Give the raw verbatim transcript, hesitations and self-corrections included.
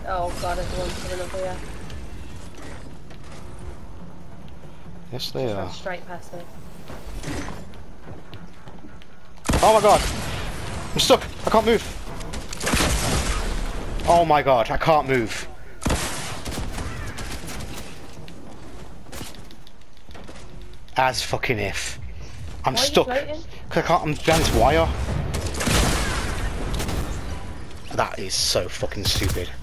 Oh god, there's one coming up here. Yes, they Just are. went straight past me. Oh my god! I'm stuck! I can't move! Oh my god, I can't move. As fucking if. I'm Why are you stuck. floating? Cause I can't, I'm behind this wire. That is so fucking stupid.